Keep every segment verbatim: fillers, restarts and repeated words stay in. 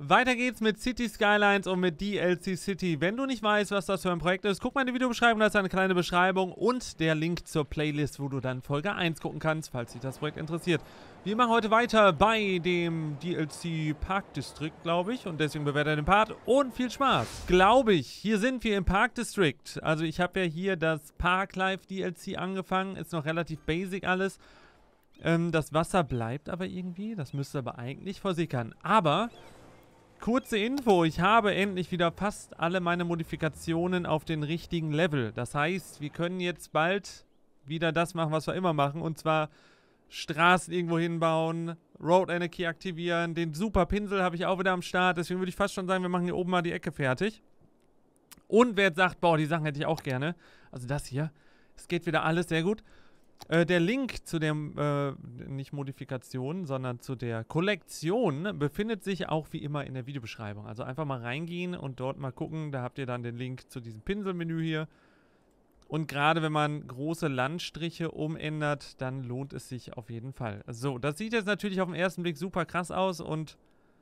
Weiter geht's mit City Skylines und mit D L C City. Wenn du nicht weißt, was das für ein Projekt ist, guck mal in die Videobeschreibung, da ist eine kleine Beschreibung und der Link zur Playlist, wo du dann Folge eins gucken kannst, falls dich das Projekt interessiert. Wir machen heute weiter bei dem D L C Park District, glaube ich, und deswegen bewertet er den Part und viel Spaß. Glaube ich, hier sind wir im Park District. Also ich habe ja hier das Park Life D L C angefangen, ist noch relativ basic alles. Ähm, das Wasser bleibt aber irgendwie, das müsste aber eigentlich versickern. Aber... kurze Info, ich habe endlich wieder fast alle meine Modifikationen auf den richtigen Level. Das heißt, wir können jetzt bald wieder das machen, was wir immer machen. Und zwar Straßen irgendwo hinbauen, Road Anarchy aktivieren. Den super Pinsel habe ich auch wieder am Start. Deswegen würde ich fast schon sagen, wir machen hier oben mal die Ecke fertig. Und wer jetzt sagt, boah, die Sachen hätte ich auch gerne. Also das hier, es geht wieder alles sehr gut. Äh, der Link zu der, äh, nicht Modifikation, sondern zu der Kollektion befindet sich auch wie immer in der Videobeschreibung. Also einfach mal reingehen und dort mal gucken. Da habt ihr dann den Link zu diesem Pinselmenü hier. Und gerade wenn man große Landstriche umändert, dann lohnt es sich auf jeden Fall. So, das sieht jetzt natürlich auf den ersten Blick super krass aus und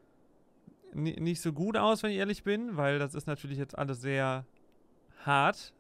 nicht so gut aus, wenn ich ehrlich bin, weil das ist natürlich jetzt alles sehr hart.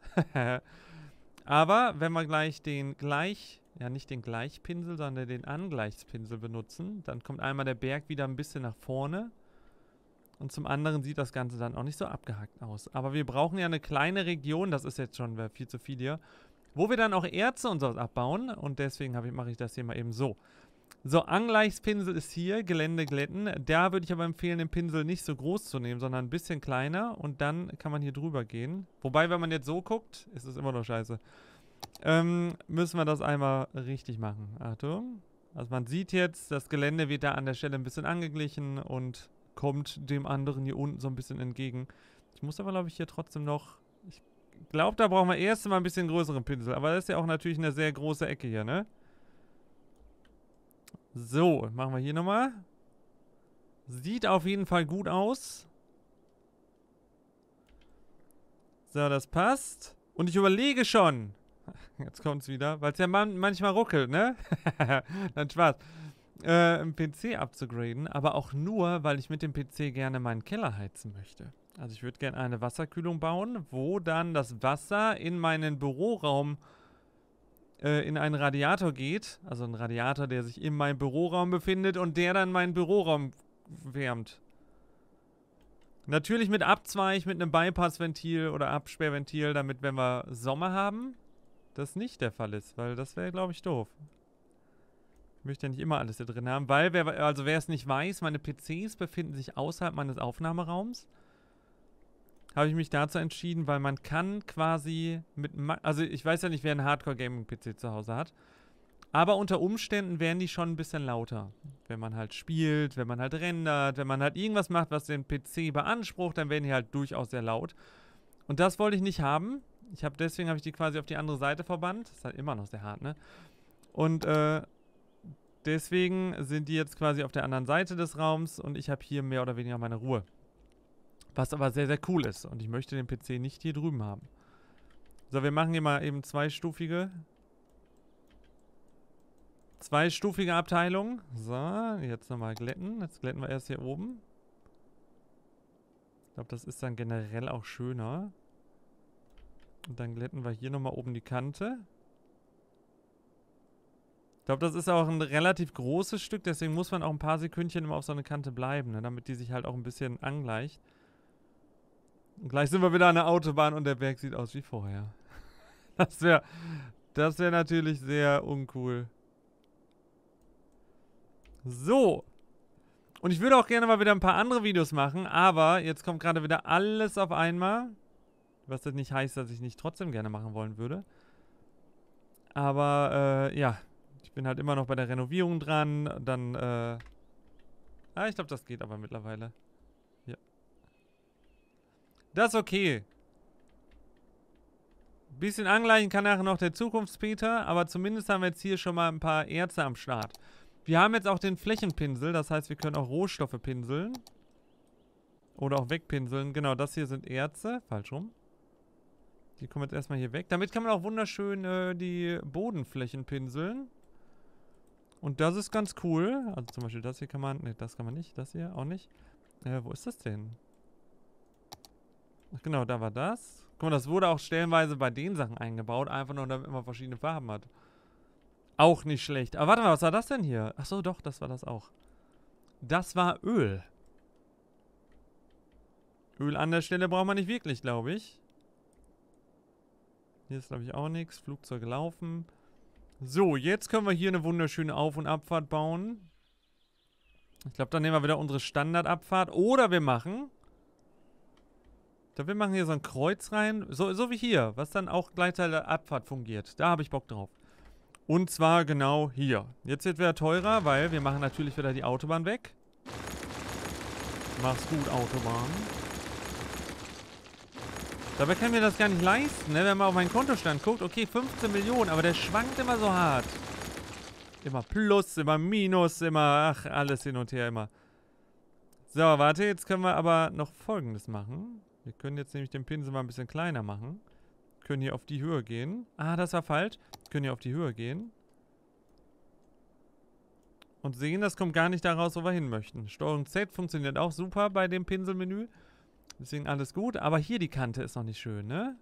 Aber wenn wir gleich den Gleich, ja nicht den Gleichpinsel, sondern den Angleichspinsel benutzen, dann kommt einmal der Berg wieder ein bisschen nach vorne und zum anderen sieht das Ganze dann auch nicht so abgehackt aus. Aber wir brauchen ja eine kleine Region, das ist jetzt schon viel zu viel hier, wo wir dann auch Erze und sowas abbauen und deswegen ich, mache ich das hier mal eben so. So, Angleichspinsel ist hier, Gelände glätten. Da würde ich aber empfehlen, den Pinsel nicht so groß zu nehmen, sondern ein bisschen kleiner. Und dann kann man hier drüber gehen. Wobei, wenn man jetzt so guckt, ist es immer noch scheiße. Ähm, müssen wir das einmal richtig machen. Achtung. Also man sieht jetzt, das Gelände wird da an der Stelle ein bisschen angeglichen und kommt dem anderen hier unten so ein bisschen entgegen. Ich muss aber, glaube ich, hier trotzdem noch... Ich glaube, da brauchen wir erst mal ein bisschen größeren Pinsel. Aber das ist ja auch natürlich eine sehr große Ecke hier, ne? So, machen wir hier nochmal. Sieht auf jeden Fall gut aus. So, das passt. Und ich überlege schon. Jetzt kommt es wieder, weil es ja man manchmal ruckelt, ne? Dann Spaß. Äh, einen P C abzugraden, aber auch nur, weil ich mit dem P C gerne meinen Keller heizen möchte. Also ich würde gerne eine Wasserkühlung bauen, wo dann das Wasser in meinen Büroraum in einen Radiator geht, also ein Radiator, der sich in meinem Büroraum befindet und der dann meinen Büroraum wärmt. Natürlich mit Abzweig, mit einem Bypassventil oder Absperrventil, damit, wenn wir Sommer haben, das nicht der Fall ist, weil das wäre, glaube ich, doof. Ich möchte ja nicht immer alles hier drin haben, weil, wer, also wer es nicht weiß, meine P Cs befinden sich außerhalb meines Aufnahmeraums. Habe ich mich dazu entschieden, weil man kann quasi mit... Also ich weiß ja nicht, wer einen Hardcore-Gaming-P C zu Hause hat. Aber unter Umständen werden die schon ein bisschen lauter. Wenn man halt spielt, wenn man halt rendert, wenn man halt irgendwas macht, was den P C beansprucht, dann werden die halt durchaus sehr laut. Und das wollte ich nicht haben. Ich habe deswegen habe ich die quasi auf die andere Seite verbannt. Das ist halt immer noch sehr hart, ne? Und äh, deswegen sind die jetzt quasi auf der anderen Seite des Raums und ich habe hier mehr oder weniger meine Ruhe. Was aber sehr, sehr cool ist. Und ich möchte den P C nicht hier drüben haben. So, wir machen hier mal eben zweistufige. Zweistufige Abteilung. So, jetzt nochmal glätten. Jetzt glätten wir erst hier oben. Ich glaube, das ist dann generell auch schöner. Und dann glätten wir hier nochmal oben die Kante. Ich glaube, das ist auch ein relativ großes Stück. Deswegen muss man auch ein paar Sekündchen immer auf so eine Kante bleiben, ne, damit die sich halt auch ein bisschen angleicht. Und gleich sind wir wieder an der Autobahn und der Berg sieht aus wie vorher. Das wäre das wär natürlich sehr uncool. So. Und ich würde auch gerne mal wieder ein paar andere Videos machen, aber jetzt kommt gerade wieder alles auf einmal. Was das nicht heißt, dass ich nicht trotzdem gerne machen wollen würde. Aber, äh, ja. Ich bin halt immer noch bei der Renovierung dran. Dann, äh... Ah, ich glaube, das geht aber mittlerweile. Ja. Das ist okay. Bisschen angleichen kann nachher noch der Zukunftspeter, aber zumindest haben wir jetzt hier schon mal ein paar Erze am Start. Wir haben jetzt auch den Flächenpinsel, das heißt, wir können auch Rohstoffe pinseln. Oder auch wegpinseln. Genau, das hier sind Erze. Falsch rum. Die kommen jetzt erstmal hier weg. Damit kann man auch wunderschön äh, die Bodenflächen pinseln. Und das ist ganz cool. Also zum Beispiel das hier kann man... Ne, das kann man nicht. Das hier auch nicht. Äh, wo ist das denn? Ach genau, da war das. Guck mal, das wurde auch stellenweise bei den Sachen eingebaut. Einfach nur, damit man verschiedene Farben hat. Auch nicht schlecht. Aber warte mal, was war das denn hier? Ach so, doch, das war das auch. Das war Öl. Öl an der Stelle braucht man nicht wirklich, glaube ich. Hier ist, glaube ich, auch nichts. Flugzeug laufen. So, jetzt können wir hier eine wunderschöne Auf- und Abfahrt bauen. Ich glaube, dann nehmen wir wieder unsere Standardabfahrt. Oder wir machen... Ich glaube, wir machen hier so ein Kreuz rein. So, so wie hier, was dann auch gleichzeitig als Abfahrt fungiert. Da habe ich Bock drauf. Und zwar genau hier. Jetzt wird wieder teurer, weil wir machen natürlich wieder die Autobahn weg. Mach's gut, Autobahn. Dabei kann ich mir das gar nicht leisten, ne? Wenn man auf meinen Kontostand guckt. Okay, fünfzehn Millionen, aber der schwankt immer so hart. Immer Plus, immer Minus, immer... Ach, alles hin und her immer. So, warte, jetzt können wir aber noch Folgendes machen. Wir können jetzt nämlich den Pinsel mal ein bisschen kleiner machen. Können hier auf die Höhe gehen. Ah, das war falsch. Können hier auf die Höhe gehen. Und sehen, das kommt gar nicht daraus, wo wir hin möchten. Steuerung Z funktioniert auch super bei dem Pinselmenü. Deswegen alles gut. Aber hier die Kante ist noch nicht schön, ne?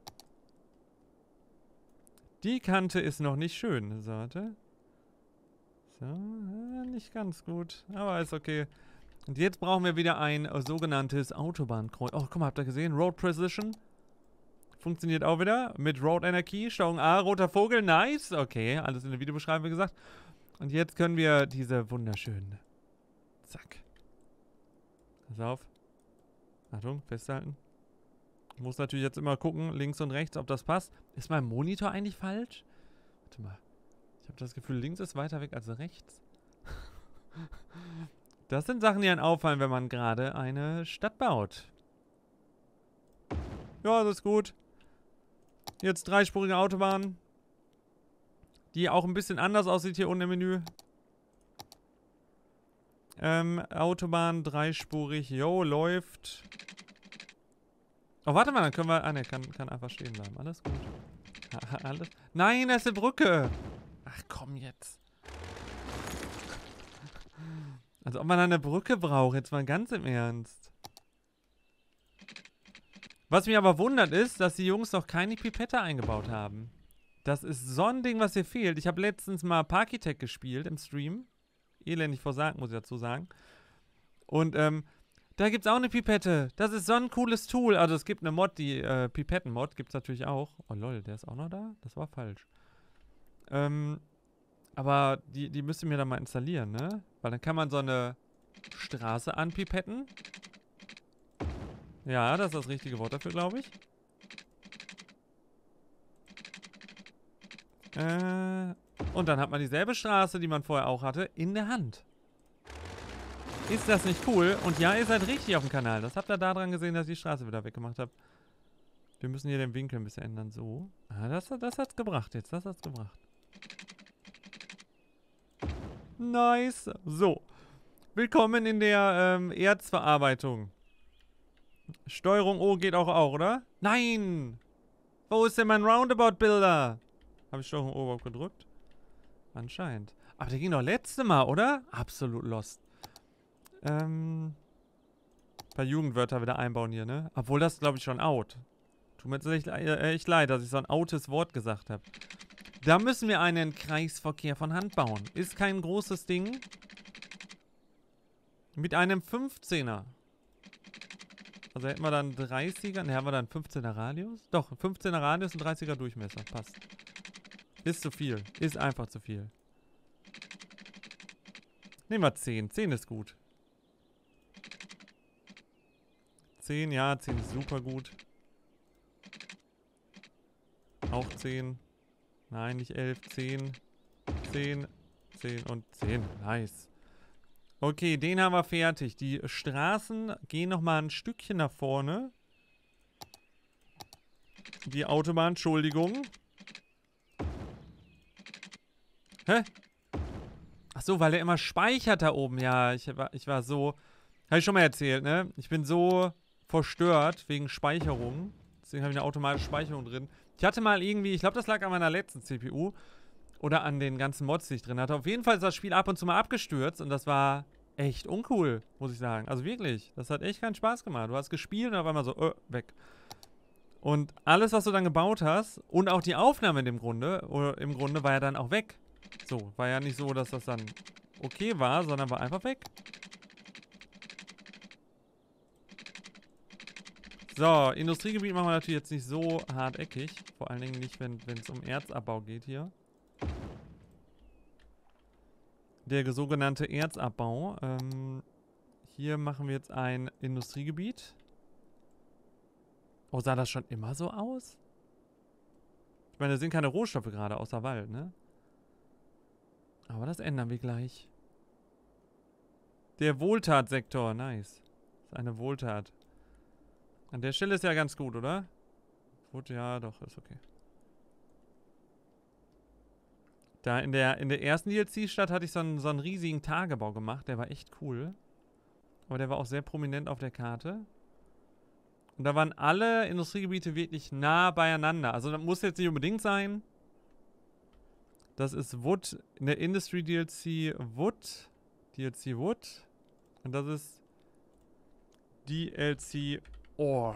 Die Kante ist noch nicht schön. So, warte. So, äh, nicht ganz gut. Aber ist okay. Und jetzt brauchen wir wieder ein äh, sogenanntes Autobahnkreuz. Oh, guck mal, habt ihr gesehen? Road Precision. Funktioniert auch wieder. Mit Road Energie. Steuerung A, roter Vogel. Nice. Okay, alles in der Videobeschreibung, wie gesagt. Und jetzt können wir diese wunderschönen... Zack. Pass auf. Achtung, festhalten. Ich muss natürlich jetzt immer gucken, links und rechts, ob das passt. Ist mein Monitor eigentlich falsch? Warte mal. Ich habe das Gefühl, links ist weiter weg als rechts. Das sind Sachen, die einem auffallen, wenn man gerade eine Stadt baut. Ja, das ist gut. Jetzt dreispurige Autobahn. Die auch ein bisschen anders aussieht hier unten im Menü. Ähm, Autobahn dreispurig. Jo, läuft. Oh, warte mal, dann können wir... Ah, ne, kann, kann einfach stehen bleiben. Alles gut. Alles... Nein, das ist eine Brücke. Ach, komm jetzt. Also ob man eine Brücke braucht, jetzt mal ganz im Ernst. Was mich aber wundert ist, dass die Jungs noch keine Pipette eingebaut haben. Das ist so ein Ding, was hier fehlt. Ich habe letztens mal Parkitect gespielt im Stream. Elendig versagt, muss ich dazu sagen. Und ähm, da gibt es auch eine Pipette. Das ist so ein cooles Tool. Also es gibt eine Mod, die äh, Pipetten-Mod gibt es natürlich auch. Oh lol, der ist auch noch da? Das war falsch. Ähm... Aber die, die müsst ihr mir dann mal installieren, ne? Weil dann kann man so eine Straße anpipetten. Ja, das ist das richtige Wort dafür, glaube ich. Äh, und dann hat man dieselbe Straße, die man vorher auch hatte, in der Hand. Ist das nicht cool? Und ja, ihr seid richtig auf dem Kanal. Das habt ihr daran gesehen, dass ich die Straße wieder weggemacht habe. Wir müssen hier den Winkel ein bisschen ändern. So. Ah, das, das hat's gebracht jetzt. Das hat's gebracht. Nice. So. Willkommen in der ähm, Erzverarbeitung. Steuerung O geht auch, auch, oder? Nein! Wo ist denn mein Roundabout-Builder? Habe ich Steuerung O überhaupt gedrückt? Anscheinend. Aber der ging doch letzte Mal, oder? Absolut lost. Ähm. Ein paar Jugendwörter wieder einbauen hier, ne? Obwohl das, glaube ich, schon out. Tut mir jetzt echt, äh, echt leid, dass ich so ein outes Wort gesagt habe. Da müssen wir einen Kreisverkehr von Hand bauen. Ist kein großes Ding. Mit einem fünfzehner. Also hätten wir dann dreißiger. Ne, haben wir dann fünfzehner Radius? Doch, fünfzehner Radius und dreißiger Durchmesser. Passt. Ist zu viel. Ist einfach zu viel. Nehmen wir zehn. zehn ist gut. zehn, ja, zehn ist super gut. Auch zehn. Nein, nicht elf, zehn. zehn, zehn und zehn. Nice. Okay, den haben wir fertig. Die Straßen gehen nochmal ein Stückchen nach vorne. Die Autobahn, Entschuldigung. Hä? Ach so, weil er immer speichert da oben. Ja, ich war, ich war so... Habe ich schon mal erzählt, ne? Ich bin so verstört wegen Speicherung. Deswegen habe ich eine automatische Speicherung drin. Ich hatte mal irgendwie, ich glaube, das lag an meiner letzten C P U. Oder an den ganzen Mods, die ich drin hatte. Auf jeden Fall ist das Spiel ab und zu mal abgestürzt. Und das war echt uncool, muss ich sagen. Also wirklich, das hat echt keinen Spaß gemacht. Du hast gespielt und auf einmal so, äh, weg. Und alles, was du dann gebaut hast und auch die Aufnahme in dem Grunde, oder im Grunde war ja dann auch weg. So, war ja nicht so, dass das dann okay war, sondern war einfach weg. So, Industriegebiet machen wir natürlich jetzt nicht so harteckig. Vor allen Dingen nicht, wenn es um Erzabbau geht hier. Der sogenannte Erzabbau. Ähm, hier machen wir jetzt ein Industriegebiet. Oh, sah das schon immer so aus? Ich meine, da sind keine Rohstoffe gerade außer Wald, ne? Aber das ändern wir gleich. Der Wohltatsektor, nice. Das ist eine Wohltat. An der Stelle ist ja ganz gut, oder? Gut, ja, doch, ist okay. Da in der, in der ersten D L C-Stadt hatte ich so einen, so einen riesigen Tagebau gemacht. Der war echt cool. Aber der war auch sehr prominent auf der Karte. Und da waren alle Industriegebiete wirklich nah beieinander. Also das muss jetzt nicht unbedingt sein. Das ist Wood, in der Industry D L C Wood. D L C Wood. Und das ist D L C Ore.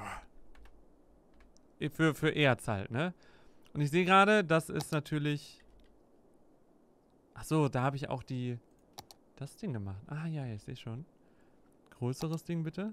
Für, für Erz halt, ne? Und ich sehe gerade, das ist natürlich... Achso, da habe ich auch die... Das Ding gemacht. Ah ja, ich sehe schon. Größeres Ding bitte.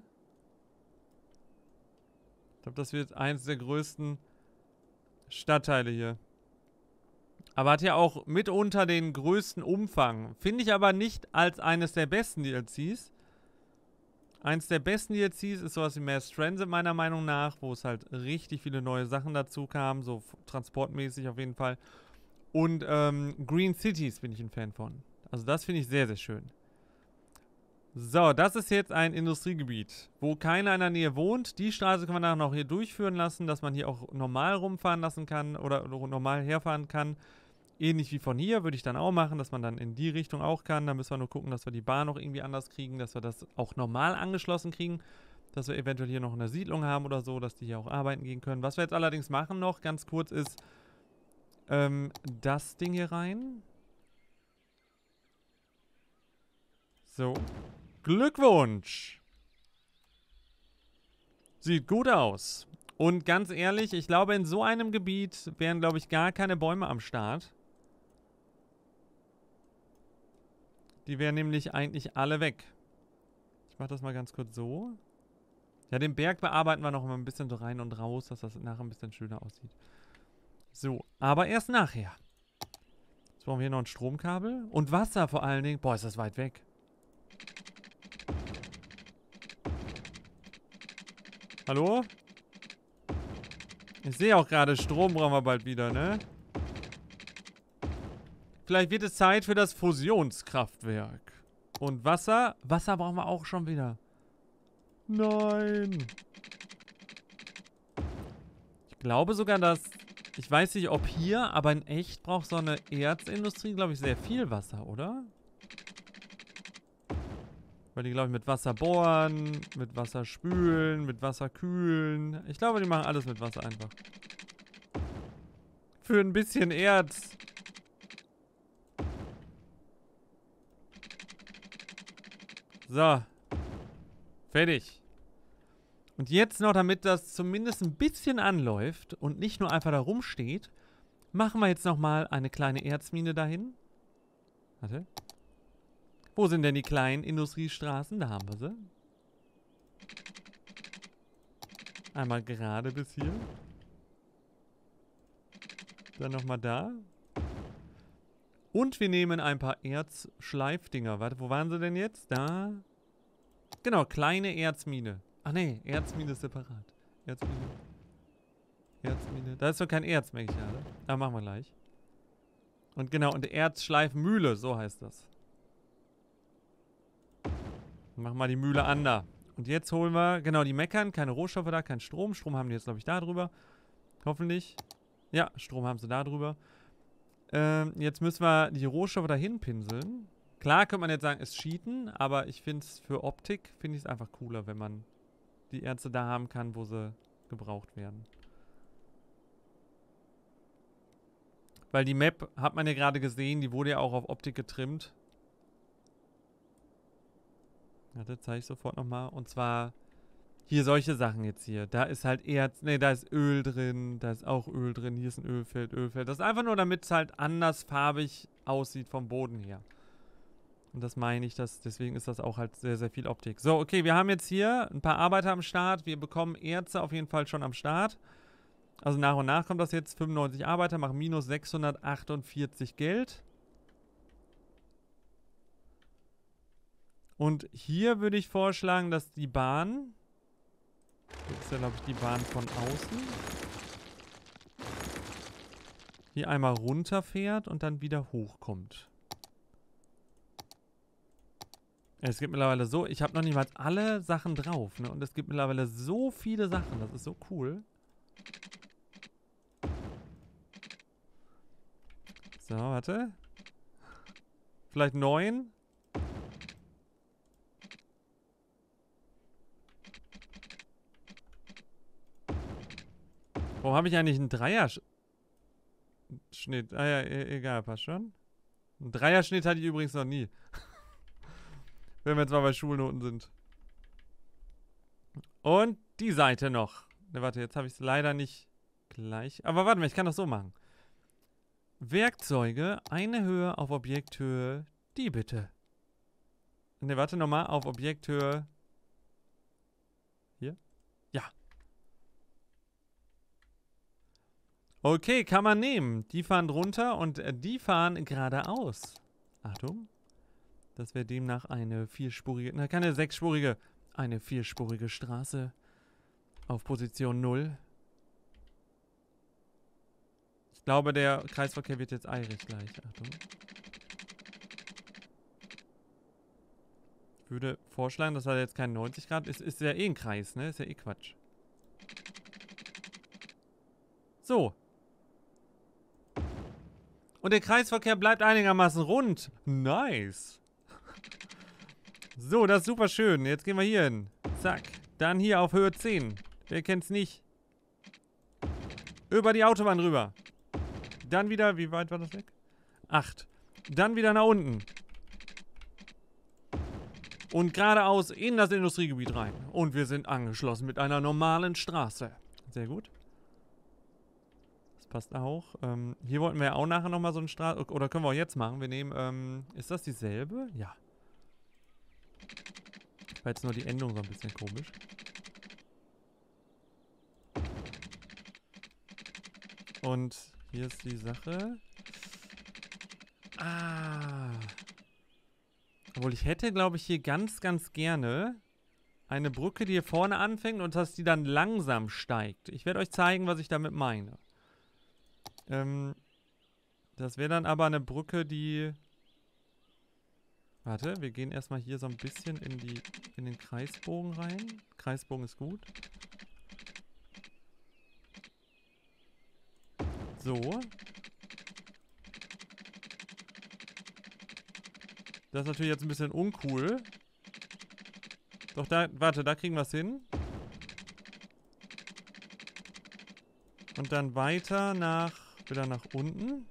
Ich glaube, das wird eins der größten Stadtteile hier. Aber hat ja auch mitunter den größten Umfang. Finde ich aber nicht als eines der besten D L Cs. Eins der besten D L Cs ist sowas wie Mass Transit meiner Meinung nach, wo es halt richtig viele neue Sachen dazu kamen, so transportmäßig auf jeden Fall. Und ähm, Green Cities bin ich ein Fan von. Also das finde ich sehr, sehr schön. So, das ist jetzt ein Industriegebiet, wo keiner in der Nähe wohnt. Die Straße kann man dann noch hier durchführen lassen, dass man hier auch normal rumfahren lassen kann oder normal herfahren kann. Ähnlich wie von hier würde ich dann auch machen, dass man dann in die Richtung auch kann. Da müssen wir nur gucken, dass wir die Bahn noch irgendwie anders kriegen, dass wir das auch normal angeschlossen kriegen. Dass wir eventuell hier noch eine Siedlung haben oder so, dass die hier auch arbeiten gehen können. Was wir jetzt allerdings machen noch, ganz kurz, ist ähm, das Ding hier rein. So. Glückwunsch! Sieht gut aus. Und ganz ehrlich, ich glaube, in so einem Gebiet wären, glaube ich, gar keine Bäume am Start. Die wären nämlich eigentlich alle weg. Ich mache das mal ganz kurz so. Ja, den Berg bearbeiten wir noch mal ein bisschen so rein und raus, dass das nachher ein bisschen schöner aussieht. So, aber erst nachher. Jetzt brauchen wir hier noch ein Stromkabel. Und Wasser vor allen Dingen. Boah, ist das weit weg. Hallo? Ich sehe auch gerade, Strom brauchen wir bald wieder, ne? Vielleicht wird es Zeit für das Fusionskraftwerk. Und Wasser? Wasser brauchen wir auch schon wieder. Nein. Ich glaube sogar, dass... Ich weiß nicht, ob hier, aber in echt braucht so eine Erzindustrie, glaube ich, sehr viel Wasser, oder? Weil die, glaube ich, mit Wasser bohren, mit Wasser spülen, mit Wasser kühlen. Ich glaube, die machen alles mit Wasser einfach. Für ein bisschen Erz. So. Fertig. Und jetzt noch, damit das zumindest ein bisschen anläuft und nicht nur einfach da rumsteht, machen wir jetzt nochmal eine kleine Erzmine dahin. Warte. Wo sind denn die kleinen Industriestraßen? Da haben wir sie. Einmal gerade bis hier. Dann nochmal da. Und wir nehmen ein paar Erzschleifdinger. Warte, wo waren sie denn jetzt? Da. Genau, kleine Erzmine. Ach nee, Erzmine ist separat. Erzmine. Erzmine. Da ist doch kein Erz, merke ich gerade. Aber machen wir gleich. Und genau, und Erzschleifmühle, so heißt das. Machen wir die Mühle an da. Und jetzt holen wir, genau, die meckern. Keine Rohstoffe da, kein Strom. Strom haben die jetzt, glaube ich, da drüber. Hoffentlich. Ja, Strom haben sie da drüber. Ähm, jetzt müssen wir die Rohstoffe dahin pinseln. Klar könnte man jetzt sagen, es cheaten, aber ich finde es für Optik, finde ich es einfach cooler, wenn man die Erze da haben kann, wo sie gebraucht werden. Weil die Map, hat man ja gerade gesehen, die wurde ja auch auf Optik getrimmt. Ja, das zeige ich sofort nochmal. Und zwar hier solche Sachen jetzt hier. Da ist halt Erz, ne, da ist Öl drin, da ist auch Öl drin, hier ist ein Ölfeld, Ölfeld. Das ist einfach nur, damit es halt andersfarbig aussieht vom Boden her. Und das meine ich, dass, deswegen ist das auch halt sehr, sehr viel Optik. So, okay, wir haben jetzt hier ein paar Arbeiter am Start. Wir bekommen Erze auf jeden Fall schon am Start. Also nach und nach kommt das jetzt. fünfundneunzig Arbeiter machen minus sechshundertachtundvierzig Geld. Und hier würde ich vorschlagen, dass die Bahn... Das ist ja, glaube ich, die Bahn von außen. Hier einmal runterfährt und dann wieder hochkommt. Es gibt mittlerweile so... Ich habe noch nicht mal alle Sachen drauf, ne? Und es gibt mittlerweile so viele Sachen. Das ist so cool. So, warte. Vielleicht neun. Warum habe ich eigentlich einen Dreier-Schnitt? Ah ja, e egal, passt schon. Einen Dreierschnitt hatte ich übrigens noch nie. Wenn wir jetzt mal bei Schulnoten sind. Und die Seite noch. Ne, warte, jetzt habe ich es leider nicht gleich. Aber warte mal, ich kann das so machen. Werkzeuge, eine Höhe auf Objekthöhe, die bitte. Ne, warte nochmal, auf Objekthöhe. Hier? Ja. Okay, kann man nehmen. Die fahren drunter und äh, die fahren geradeaus. Achtung. Das wäre demnach eine vierspurige, na keine sechsspurige, eine vierspurige Straße auf Position null. Ich glaube, der Kreisverkehr wird jetzt eilig gleich. Achtung. Ich würde vorschlagen, dass er jetzt kein neunzig Grad ist. Ist ja eh ein Kreis, ne? Ist ja eh Quatsch. So. Und der Kreisverkehr bleibt einigermaßen rund. Nice. So, das ist super schön. Jetzt gehen wir hier hin. Zack. Dann hier auf Höhe zehn. Wer kennt's nicht? Über die Autobahn rüber. Dann wieder, wie weit war das weg? acht. Dann wieder nach unten. Und geradeaus in das Industriegebiet rein. Und wir sind angeschlossen mit einer normalen Straße. Sehr gut. Das passt auch. Ähm, hier wollten wir ja auch nachher nochmal so eine Straße... Oder können wir auch jetzt machen. Wir nehmen... Ähm, ist das dieselbe? Ja. War jetzt nur die Endung so ein bisschen komisch. Und hier ist die Sache. Ah. Obwohl, ich hätte, glaube ich, hier ganz, ganz gerne eine Brücke, die hier vorne anfängt und dass die dann langsam steigt. Ich werde euch zeigen, was ich damit meine. Ähm, das wäre dann aber eine Brücke, die... Warte, wir gehen erstmal hier so ein bisschen in, die, in den Kreisbogen rein. Kreisbogen ist gut. So. Das ist natürlich jetzt ein bisschen uncool. Doch da, warte, da kriegen wir es hin. Und dann weiter nach, wieder nach unten.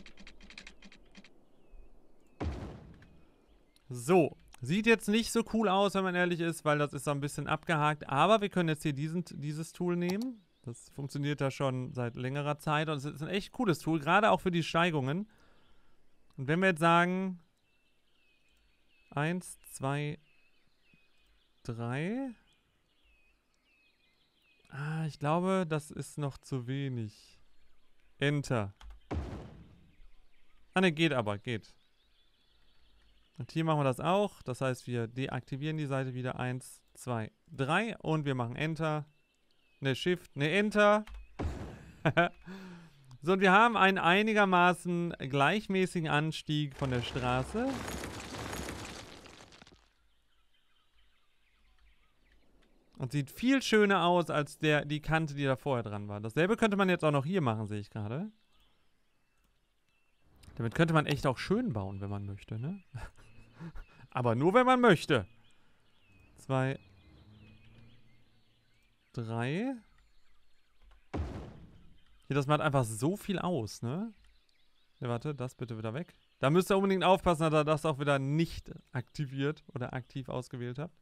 So. Sieht jetzt nicht so cool aus, wenn man ehrlich ist, weil das ist so ein bisschen abgehakt. Aber wir können jetzt hier diesen, dieses Tool nehmen. Das funktioniert da schon seit längerer Zeit. Und es ist ein echt cooles Tool, gerade auch für die Steigungen. Und wenn wir jetzt sagen... Eins, zwei, drei. Ah, ich glaube, das ist noch zu wenig. Enter. Ah, ne, geht aber, geht. Und hier machen wir das auch. Das heißt, wir deaktivieren die Seite wieder. Eins, zwei, drei. Und wir machen Enter. Ne, Shift. Ne, Enter. So, und wir haben einen einigermaßen gleichmäßigen Anstieg von der Straße. Und sieht viel schöner aus als der, die Kante, die da vorher dran war. Dasselbe könnte man jetzt auch noch hier machen, sehe ich gerade. Damit könnte man echt auch schön bauen, wenn man möchte, ne? Aber nur, wenn man möchte. Zwei. Drei. Hier, das macht einfach so viel aus, ne? Ja, warte, das bitte wieder weg. Da müsst ihr unbedingt aufpassen, dass ihr das auch wieder nicht aktiviert oder aktiv ausgewählt habt.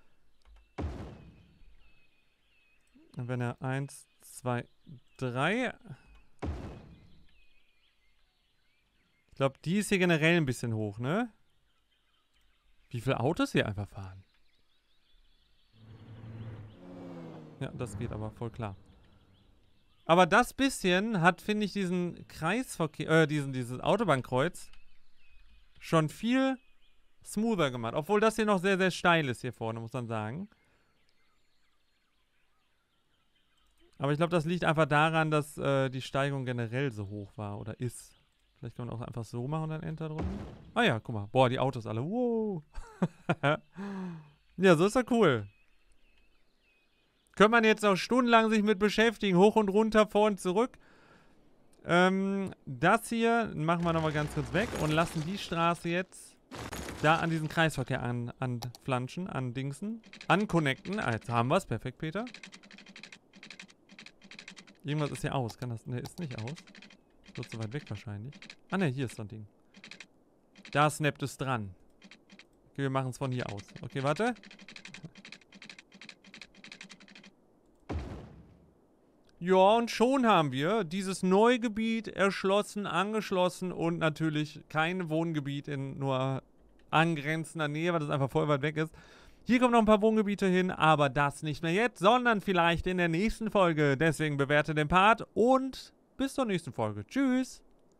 Und wenn er eins, zwei, drei... Ich glaube, die ist hier generell ein bisschen hoch, ne? Wie viele Autos hier einfach fahren. Ja, das geht aber voll klar. Aber das bisschen hat, finde ich, diesen Kreisverkehr, äh, diesen, dieses Autobahnkreuz schon viel smoother gemacht. Obwohl das hier noch sehr, sehr steil ist hier vorne, muss man sagen. Aber ich glaube, das liegt einfach daran, dass äh, die Steigung generell so hoch war oder ist. Vielleicht kann man auch einfach so machen und dann Enter drücken. Ah ja, guck mal. Boah, die Autos alle. Wow. Ja, so ist das cool. Könnte man jetzt noch stundenlang sich mit beschäftigen. Hoch und runter, vor und zurück. Ähm, das hier machen wir nochmal ganz kurz weg und lassen die Straße jetzt da an diesen Kreisverkehr an, anflanschen, an Dingsen. Anconnecten. Ah, jetzt haben wir es. Perfekt, Peter. Irgendwas ist hier aus. Kann das... Ne, ist nicht aus. Wird so weit weg wahrscheinlich. Ah, ne, hier ist so ein Ding. Da snappt es dran. Okay, wir machen es von hier aus. Okay, warte. Ja, und schon haben wir dieses neue Gebiet erschlossen, angeschlossen und natürlich kein Wohngebiet in nur angrenzender Nähe, weil das einfach voll weit weg ist. Hier kommen noch ein paar Wohngebiete hin, aber das nicht mehr jetzt, sondern vielleicht in der nächsten Folge. Deswegen bewerte den Part und bis zur nächsten Folge. Tschüss!